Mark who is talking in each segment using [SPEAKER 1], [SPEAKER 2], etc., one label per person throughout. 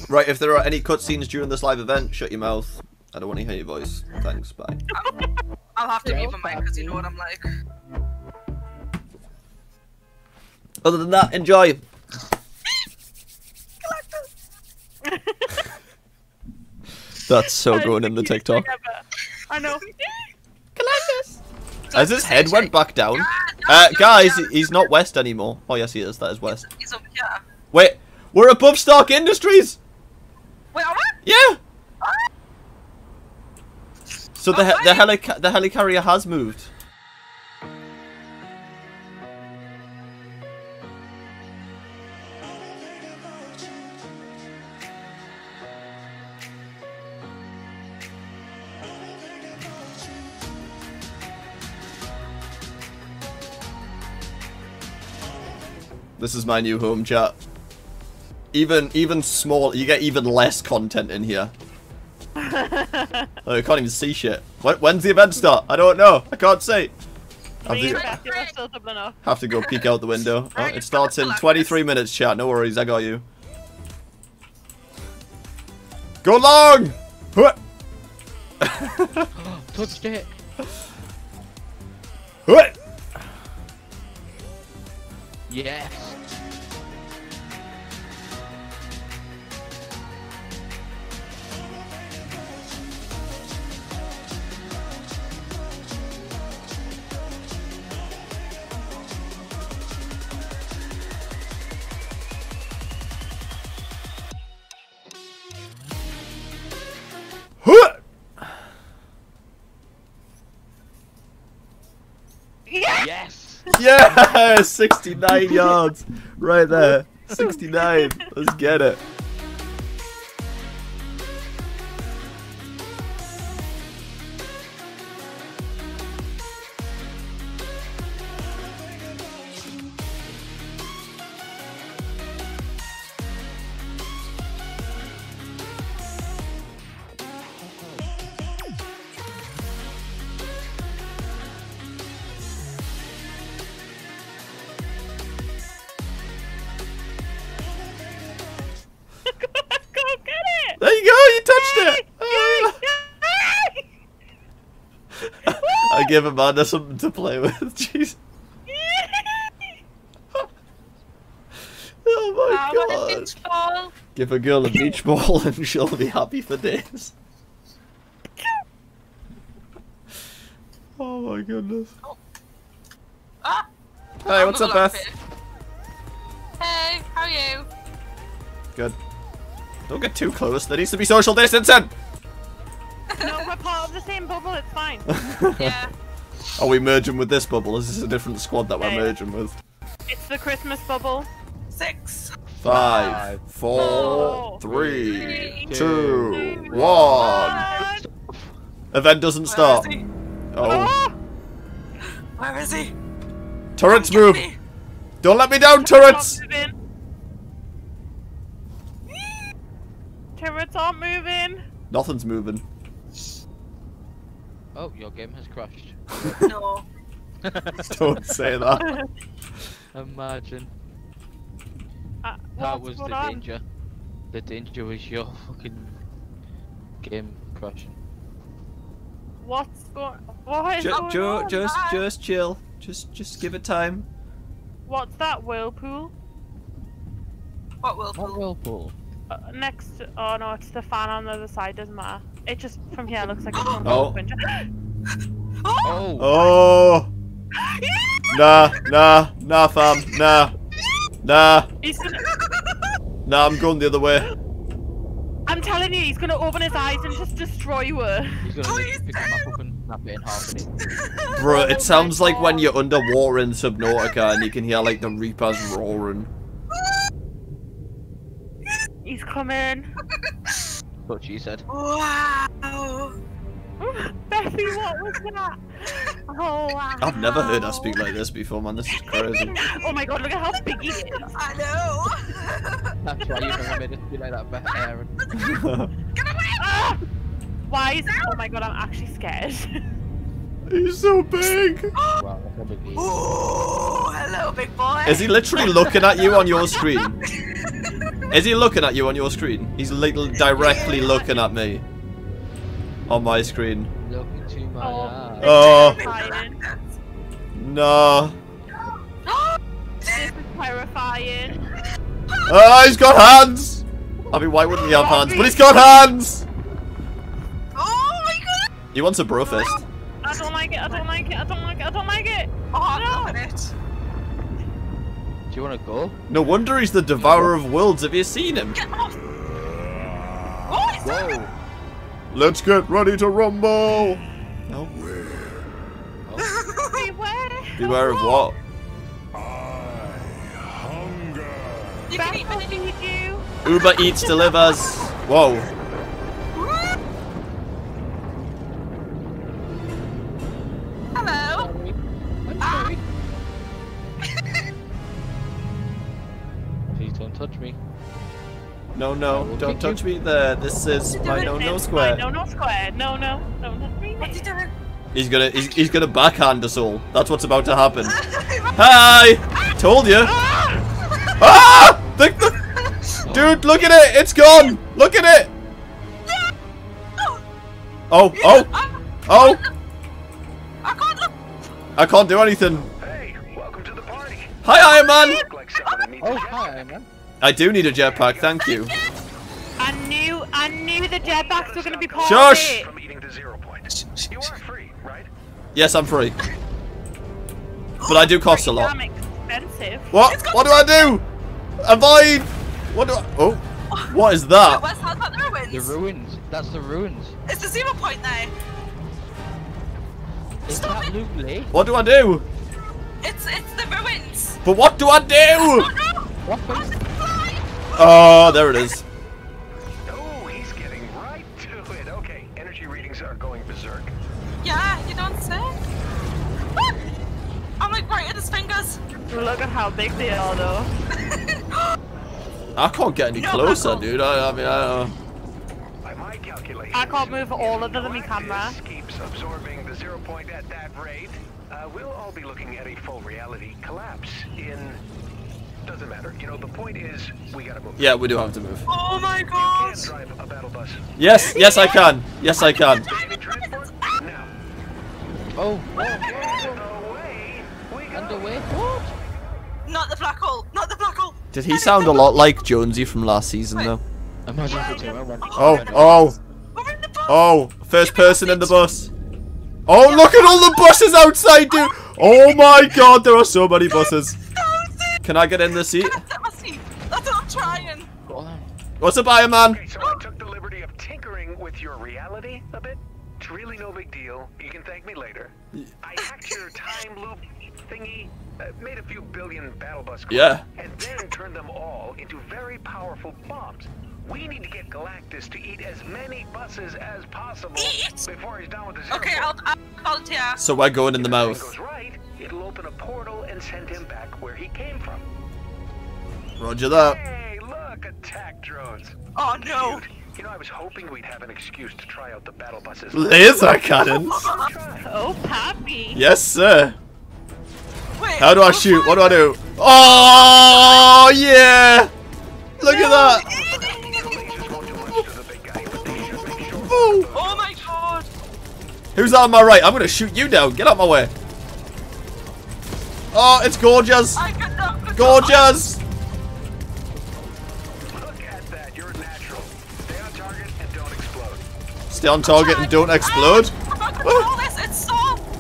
[SPEAKER 1] Right, if there are any cutscenes during this live event, shut your mouth. I don't want to hear your voice. Thanks, bye.
[SPEAKER 2] I'll have to mute my mic because you know what I'm like.
[SPEAKER 1] Other than that, enjoy. That's so going in the TikTok.
[SPEAKER 3] I know.
[SPEAKER 1] As his head went back down. Guys, he's not West anymore. Oh yes, he is. That is West.
[SPEAKER 2] He's over here.
[SPEAKER 1] Wait, we're above Stark Industries.
[SPEAKER 2] Wait, are we?
[SPEAKER 1] Yeah. So the helicarrier has moved. This is my new home, chat. Even small, you get even less content in here. Oh, I can't even see shit. When's the event start? I don't know. I can't see. Have to go peek out the window. Oh, it starts in 23 minutes, chat. No worries, I got you. Go long!
[SPEAKER 4] Touched it. Yes. Yes!
[SPEAKER 1] Yeah! 69 yards! Right there. 69. Let's get it. There you go, you touched it! I give Amanda something to play with. Jeez. Oh my god. Give a girl a beach ball and she'll be happy for days. Oh my goodness.
[SPEAKER 2] Oh. Ah!
[SPEAKER 1] Hey, what's up, Beth?
[SPEAKER 2] Hey, how are you?
[SPEAKER 1] Good. Don't get too close. There needs to be social distancing.
[SPEAKER 3] No, we're part of the same bubble. It's fine.
[SPEAKER 2] Yeah.
[SPEAKER 1] Are we merging with this bubble? Is this a different squad that we're merging with?
[SPEAKER 3] It's the Christmas bubble.
[SPEAKER 2] 6.
[SPEAKER 1] 5, 4, 3, 2, 1. Event doesn't start. Oh.
[SPEAKER 2] Where is he?
[SPEAKER 1] Turrets move. Don't let me down, turrets.
[SPEAKER 3] Turrets aren't moving.
[SPEAKER 1] Nothing's moving.
[SPEAKER 4] Oh, your game has crashed.
[SPEAKER 2] No.
[SPEAKER 1] Don't say that.
[SPEAKER 4] Imagine.
[SPEAKER 3] What's
[SPEAKER 4] That was the
[SPEAKER 3] going on?
[SPEAKER 4] danger. The danger was your fucking game crashing.
[SPEAKER 3] What's going? What is going on?
[SPEAKER 1] Just chill. Just give it time.
[SPEAKER 3] What's that whirlpool?
[SPEAKER 2] What will?
[SPEAKER 4] What whirlpool?
[SPEAKER 3] Next. Oh no, it's the fan on the other side. Doesn't matter. It just from here looks like it's going
[SPEAKER 1] Oh.
[SPEAKER 3] open.
[SPEAKER 4] Oh!
[SPEAKER 1] Oh. Nah, fam. Nah.
[SPEAKER 3] He's gonna...
[SPEAKER 1] Nah, I'm going the other way.
[SPEAKER 3] I'm telling you, he's gonna open his eyes and just destroy you.
[SPEAKER 4] He's gonna pick the map up and snap it in half in it.
[SPEAKER 1] Bro, it sounds like when you're underwater in Subnautica and you can hear like the Reapers roaring.
[SPEAKER 3] He's coming.
[SPEAKER 4] That's what she said.
[SPEAKER 2] Wow.
[SPEAKER 3] Bethy, what was that? Oh wow.
[SPEAKER 1] I've never heard her speak like this before, man. This is crazy.
[SPEAKER 3] Oh my god, look at how big he is.
[SPEAKER 2] I know.
[SPEAKER 4] That's why you never made us be like that, Beth Aaron.
[SPEAKER 2] Get away!
[SPEAKER 3] Ah! Why is... Oh my god, I'm actually scared.
[SPEAKER 1] He's so big.
[SPEAKER 4] Wow, that's a big deal.
[SPEAKER 2] Ooh, hello, big boy.
[SPEAKER 1] Is he literally looking at you on your screen? Is he looking at you on your screen? He's directly looking at me. On my screen.
[SPEAKER 4] Look into my eyes.
[SPEAKER 1] Oh.
[SPEAKER 3] Terrifying.
[SPEAKER 1] No.
[SPEAKER 3] This is terrifying.
[SPEAKER 1] Oh, he's got hands! I mean, why wouldn't he have hands? But he's got hands!
[SPEAKER 2] Oh my god!
[SPEAKER 1] He wants a bro fist.
[SPEAKER 3] I don't like it, I don't like it, I don't like it, I don't like it!
[SPEAKER 2] Oh, I'm
[SPEAKER 3] No.
[SPEAKER 2] loving it.
[SPEAKER 4] Do you want to go?
[SPEAKER 1] No wonder he's the Devourer of Worlds. Have you seen him?
[SPEAKER 2] Get off! Oh, he's doing
[SPEAKER 4] Whoa.
[SPEAKER 1] Let's get ready to rumble! No.
[SPEAKER 3] Beware!
[SPEAKER 1] Beware of what?
[SPEAKER 2] You can eat
[SPEAKER 3] Beth
[SPEAKER 2] me.
[SPEAKER 3] will feed you!
[SPEAKER 1] Uber Eats delivers. Whoa.
[SPEAKER 2] Hello.
[SPEAKER 4] I'm sorry. Please don't touch me.
[SPEAKER 1] No, no, don't touch me there. This is my no-no square.
[SPEAKER 3] No square. No, no. Don't touch me.
[SPEAKER 2] What's he doing?
[SPEAKER 1] He's gonna backhand us all. That's what's about to happen. Hi! Told you. Ah! Dude, look at it! It's gone! Look at it! Oh, oh, oh!
[SPEAKER 2] I can't look.
[SPEAKER 1] I can't do anything.
[SPEAKER 5] Hey, welcome to the party.
[SPEAKER 1] Hi, Iron Man!
[SPEAKER 5] Look like someone that needs
[SPEAKER 4] Oh,
[SPEAKER 5] a
[SPEAKER 4] hi, man.
[SPEAKER 1] I do need a jetpack, thank you.
[SPEAKER 3] I knew the jetpacks were gonna be part
[SPEAKER 1] Shush!
[SPEAKER 3] of it.
[SPEAKER 5] from eating to 0 points. You are free, right?
[SPEAKER 1] Yes, I'm free. But I do cost a lot.
[SPEAKER 3] Damn expensive.
[SPEAKER 1] What? What do I do? Avoid! What do I... Oh. What is that?
[SPEAKER 2] Where's that the ruins?
[SPEAKER 4] The ruins. That's the ruins.
[SPEAKER 2] It's the 0 point there.
[SPEAKER 4] Is
[SPEAKER 2] Stop
[SPEAKER 4] that
[SPEAKER 2] it.
[SPEAKER 4] Lubley?
[SPEAKER 1] What do I do?
[SPEAKER 2] It's the ruins.
[SPEAKER 1] But what do I do?
[SPEAKER 2] Oh no!
[SPEAKER 4] What?
[SPEAKER 2] I'm flying.
[SPEAKER 1] Oh, there it is.
[SPEAKER 5] Oh, he's getting right to it. Okay, energy readings are going berserk.
[SPEAKER 2] Yeah, you don't say. Ah! I'm like right in his fingers.
[SPEAKER 3] Look at how big they are, though.
[SPEAKER 1] I can't get any
[SPEAKER 2] No,
[SPEAKER 1] closer,
[SPEAKER 2] Michael.
[SPEAKER 1] dude. I mean, I don't know.
[SPEAKER 5] By my calculations,
[SPEAKER 3] I can't move all of them in my camera.
[SPEAKER 5] Galactus keeps absorbing the 0 point at that rate. We'll all be looking at a full reality collapse in... Doesn't matter. You know, the point is, we gotta move.
[SPEAKER 1] Yeah, we do have to move.
[SPEAKER 2] Oh my
[SPEAKER 5] You
[SPEAKER 2] god.
[SPEAKER 5] can drive a battle bus.
[SPEAKER 1] Yes, yes, I can. Yes, I can.
[SPEAKER 5] Any transport? Now.
[SPEAKER 4] Oh.
[SPEAKER 5] Away we go.
[SPEAKER 4] Underway. What?
[SPEAKER 2] Not the black hole. Not the black hole.
[SPEAKER 1] Did he sound a lot like Jonesy from last season, though?
[SPEAKER 4] Imagine if it's a
[SPEAKER 1] Oh, oh,
[SPEAKER 2] We're in the bus.
[SPEAKER 1] oh. First person in the bus. Oh, look at all the buses outside, dude. Oh my god, there are so many buses. Can I get in the seat?
[SPEAKER 2] That's my seat. That's what I'm trying.
[SPEAKER 4] Go on.
[SPEAKER 1] What's up, Iron Man?
[SPEAKER 5] Okay, so I took the liberty of tinkering with your reality a bit. It's really no big deal. You can thank me later. I hacked your time loop thingy, made a few billion battle bus cores,
[SPEAKER 1] Yeah.
[SPEAKER 5] and then turned them all into very powerful bombs. We need to get Galactus to eat as many buses as possible
[SPEAKER 2] Eat?
[SPEAKER 5] before he's done with the 0
[SPEAKER 2] Okay,
[SPEAKER 5] point.
[SPEAKER 2] I'll volunteer.
[SPEAKER 1] So we're going in the
[SPEAKER 5] If everything
[SPEAKER 1] mouth.
[SPEAKER 5] goes right, it'll open a portal and send him back where he came from.
[SPEAKER 1] Roger that.
[SPEAKER 5] Hey, look, attack drones.
[SPEAKER 2] Oh no.
[SPEAKER 5] Dude, you know, I was hoping we'd have an excuse to try out the battle buses.
[SPEAKER 1] Laser cannons.
[SPEAKER 5] Try.
[SPEAKER 3] Oh, Pappy.
[SPEAKER 1] Yes, sir.
[SPEAKER 2] Wait.
[SPEAKER 1] How do I shoot? What do I do? Oh, yeah. Look at that.
[SPEAKER 5] The lasers won't do much to the big guy, but they should make sure.
[SPEAKER 1] Woo.
[SPEAKER 2] Oh my god.
[SPEAKER 1] Who's on my right? I'm going to shoot you down. Get out my way. Oh, it's gorgeous.
[SPEAKER 2] I could not control.
[SPEAKER 1] Gorgeous.
[SPEAKER 5] Look at that, you're natural. Stay on target and don't explode.
[SPEAKER 1] Stay on target and don't explode.
[SPEAKER 2] I can't control this. It's so.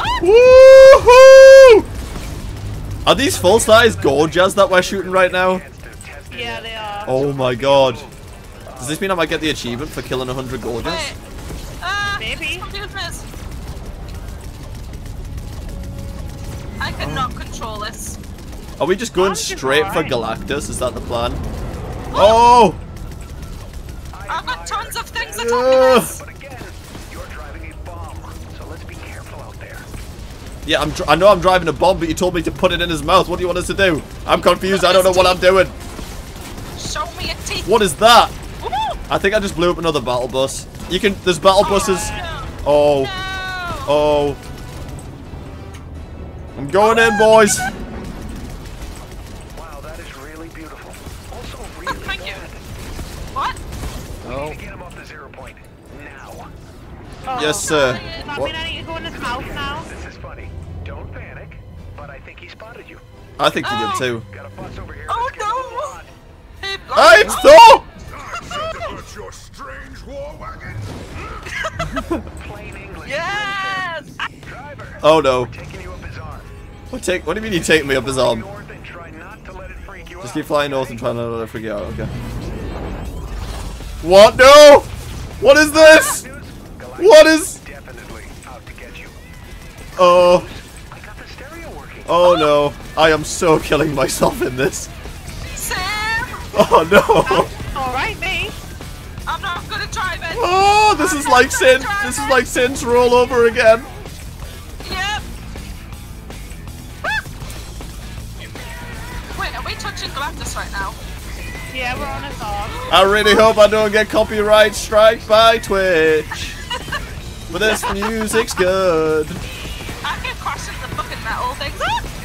[SPEAKER 2] Ah!
[SPEAKER 1] Woohoo! Are these full-size gorges that we're shooting right now?
[SPEAKER 5] Chance to test it.
[SPEAKER 3] Yeah, they are.
[SPEAKER 1] Oh my god. Does this mean I might get the achievement for killing 100 gorges?
[SPEAKER 2] Wait.
[SPEAKER 3] Maybe.
[SPEAKER 2] Confused this. I cannot control this.
[SPEAKER 1] Are we just going
[SPEAKER 3] I'm just
[SPEAKER 1] straight for
[SPEAKER 3] alright.
[SPEAKER 1] Galactus? Is that the plan? Oh!
[SPEAKER 2] I've got tons of things
[SPEAKER 1] Ugh.
[SPEAKER 2] attacking us.
[SPEAKER 5] But again, you're driving a bomb, so let's be careful out there.
[SPEAKER 1] Yeah, I know I'm driving a bomb, but you told me to put it in his mouth. What do you want us to do? I'm confused. I don't know what I'm doing.
[SPEAKER 2] Show me your teeth.
[SPEAKER 1] What is that?
[SPEAKER 2] Woo!
[SPEAKER 1] I think I just blew up another battle bus. You can. There's battle buses. Oh.
[SPEAKER 2] No.
[SPEAKER 1] Oh. I'm going in, boys.
[SPEAKER 5] Wow, that is really beautiful. Also really
[SPEAKER 2] Thank you.
[SPEAKER 5] bad.
[SPEAKER 3] Oh,
[SPEAKER 1] Yes, sir.
[SPEAKER 3] Does that
[SPEAKER 1] What?
[SPEAKER 3] mean I need to go in his mouth now?
[SPEAKER 5] This is funny. Don't panic, but I think he spotted you.
[SPEAKER 1] I think he did
[SPEAKER 2] Oh.
[SPEAKER 1] too.
[SPEAKER 5] Got a bus over here.
[SPEAKER 2] Oh,
[SPEAKER 5] that's getting a little
[SPEAKER 2] no.
[SPEAKER 5] hot.
[SPEAKER 2] Hey,
[SPEAKER 1] Hey, it's Thor!
[SPEAKER 6] Your strange war wagon.
[SPEAKER 5] Plain English.
[SPEAKER 2] Yes!
[SPEAKER 5] Driver.
[SPEAKER 1] Oh no.
[SPEAKER 5] Taking you up his arm.
[SPEAKER 1] What do you mean you take me up his arm?
[SPEAKER 5] North and try not to let it freak you
[SPEAKER 1] Just
[SPEAKER 5] out.
[SPEAKER 1] keep flying north and trying not to let it freak you out, okay. What? No! What is this? What is...
[SPEAKER 5] Definitely out to get you.
[SPEAKER 1] Oh.
[SPEAKER 5] I got the stereo working.
[SPEAKER 1] Oh no. I am so killing myself in this.
[SPEAKER 2] Sam!
[SPEAKER 1] Oh no.
[SPEAKER 3] Alright, me.
[SPEAKER 2] I'm not good at driving.
[SPEAKER 1] Oh, this is like Sin. This is like Sin's roll over again.
[SPEAKER 2] Yep. Wait, are we touching Galactus right now?
[SPEAKER 3] Yeah, we're on a song.
[SPEAKER 1] I really hope I don't get copyright strike by Twitch. But this music's good.
[SPEAKER 2] I can crash into the fucking metal things.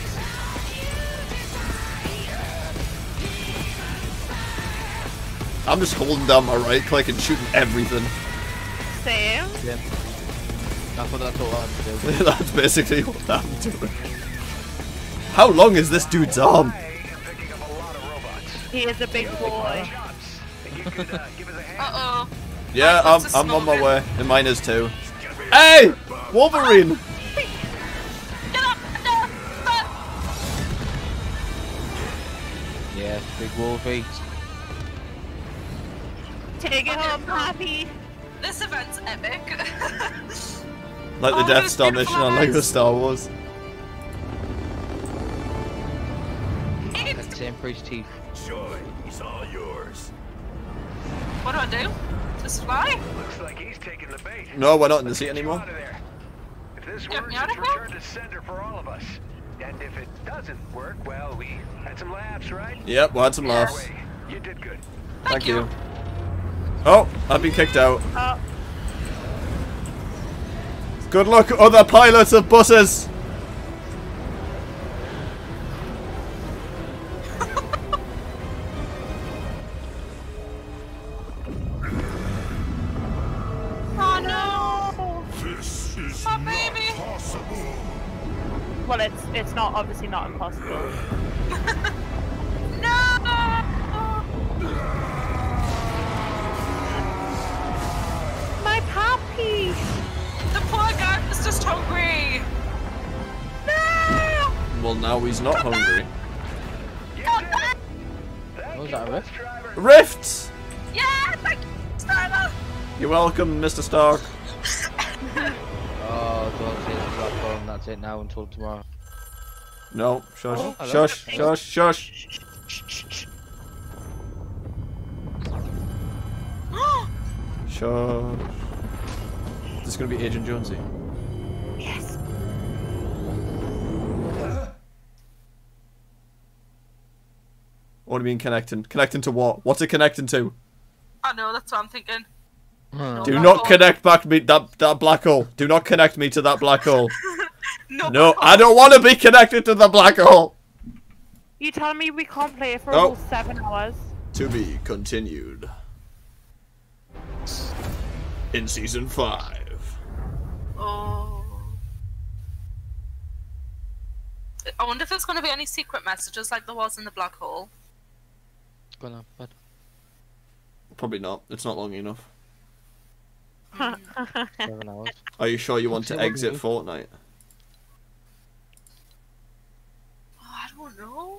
[SPEAKER 1] I'm just holding down my right click and shooting everything.
[SPEAKER 3] Same.
[SPEAKER 4] Yeah. That's all I'm doing.
[SPEAKER 1] That's basically what I'm doing. How long is this dude's arm?
[SPEAKER 5] I am picking up a lot of robots.
[SPEAKER 3] He is a big boy.
[SPEAKER 5] Jobs. Think you could give us a hand?
[SPEAKER 2] Uh-oh.
[SPEAKER 1] Yeah,
[SPEAKER 2] What's this
[SPEAKER 1] I'm on my
[SPEAKER 2] smoking?
[SPEAKER 1] way. And mine is too. Hey! Wolverine!
[SPEAKER 2] Get up! No! But
[SPEAKER 4] Yeah, big Wolfie.
[SPEAKER 3] Take it home, Happy.
[SPEAKER 2] this event's epic.
[SPEAKER 1] Like the
[SPEAKER 2] Oh,
[SPEAKER 1] Death
[SPEAKER 2] those
[SPEAKER 1] Star
[SPEAKER 2] beautiful
[SPEAKER 1] mission on Lego
[SPEAKER 2] eyes.
[SPEAKER 1] Star Wars.
[SPEAKER 4] That's Emperor's teeth.
[SPEAKER 6] Joy is all yours.
[SPEAKER 2] What do I do? Just fly?
[SPEAKER 5] Looks like he's taking the bait.
[SPEAKER 1] No, we're not in the
[SPEAKER 5] Let's
[SPEAKER 1] seat
[SPEAKER 5] get you
[SPEAKER 1] anymore.
[SPEAKER 5] out of there. If this
[SPEAKER 2] Get
[SPEAKER 5] works,
[SPEAKER 2] me out
[SPEAKER 5] it's
[SPEAKER 2] of here?
[SPEAKER 5] return to sender for all of us. And if it doesn't work, well, we had some laughs, right?
[SPEAKER 1] Yep, we had some laughs.
[SPEAKER 5] Anyway, you did good.
[SPEAKER 1] Thank you. Oh, I've been kicked out.
[SPEAKER 3] Oh,
[SPEAKER 1] Good luck, other pilots of buses!
[SPEAKER 2] Oh no!
[SPEAKER 6] This is
[SPEAKER 2] My
[SPEAKER 6] not
[SPEAKER 2] baby.
[SPEAKER 6] possible.
[SPEAKER 3] well, it's not obviously not impossible.
[SPEAKER 2] No!
[SPEAKER 3] My puppy.
[SPEAKER 2] The poor guy was just hungry. No!
[SPEAKER 1] Well, now he's not hungry.
[SPEAKER 5] You
[SPEAKER 2] Come
[SPEAKER 5] did
[SPEAKER 2] back!
[SPEAKER 5] it. Thank
[SPEAKER 4] Was
[SPEAKER 5] you,
[SPEAKER 4] that a
[SPEAKER 5] bus
[SPEAKER 4] rift?
[SPEAKER 5] driver.
[SPEAKER 1] Rifts!
[SPEAKER 2] Yeah, thank you, Starla.
[SPEAKER 1] You're welcome, Mr. Stark.
[SPEAKER 4] Oh, don't say the platform. That's it now until tomorrow.
[SPEAKER 1] No, shush,
[SPEAKER 4] Oh, hello.
[SPEAKER 1] shush, shush, shush. Shush. This is gonna be Agent Jonesy.
[SPEAKER 3] Yes.
[SPEAKER 1] What do you mean connecting? Connecting to what? What's it connecting to?
[SPEAKER 2] I know, that's what I'm thinking.
[SPEAKER 4] Huh.
[SPEAKER 1] Do
[SPEAKER 2] black
[SPEAKER 1] not
[SPEAKER 2] hole.
[SPEAKER 1] connect back me that black hole. Do not connect me to that black hole.
[SPEAKER 2] No,
[SPEAKER 1] No, I don't want to be connected to the black hole.
[SPEAKER 3] You telling me we can't play for
[SPEAKER 1] Oh.
[SPEAKER 3] all 7 hours?
[SPEAKER 1] To be continued. In season 5.
[SPEAKER 2] Oh. I wonder if there's going to be any secret messages like there was in the black hole.
[SPEAKER 4] Gonna bed.
[SPEAKER 1] Probably not. It's not long enough.
[SPEAKER 4] 7 hours.
[SPEAKER 1] Are you sure you want to
[SPEAKER 4] Say what
[SPEAKER 1] exit
[SPEAKER 4] you
[SPEAKER 1] Fortnite?
[SPEAKER 2] Oh, I don't know.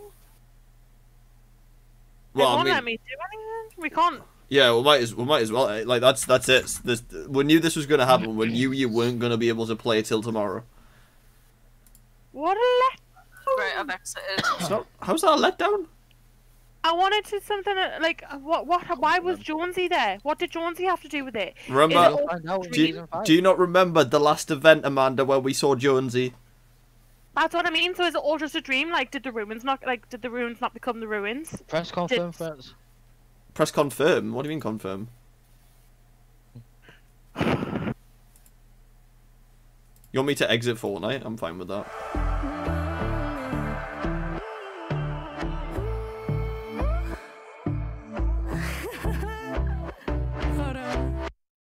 [SPEAKER 1] Well,
[SPEAKER 3] It
[SPEAKER 1] I
[SPEAKER 3] won't
[SPEAKER 1] mean,
[SPEAKER 3] let me do anything. We can't.
[SPEAKER 1] yeah, we might as well. Like that's it. We knew this was gonna happen. We knew you weren't gonna be able to play till tomorrow.
[SPEAKER 3] What a
[SPEAKER 2] Right, I've exited.
[SPEAKER 1] So how's that a letdown?
[SPEAKER 3] I wanted to something like what? Why was Jonesy there? What did Jonesy have to do with it?
[SPEAKER 1] Remember?
[SPEAKER 3] Is it
[SPEAKER 4] You'll
[SPEAKER 3] all
[SPEAKER 4] find out in
[SPEAKER 1] Do
[SPEAKER 4] season 5.
[SPEAKER 1] do you not remember the last event, Amanda, where we saw Jonesy?
[SPEAKER 3] That's what I mean. So is it all just a dream? Like, did the ruins not become the ruins?
[SPEAKER 4] Press confirm, friends.
[SPEAKER 1] Press confirm. What do you mean confirm? You want me to exit Fortnite? I'm fine with that.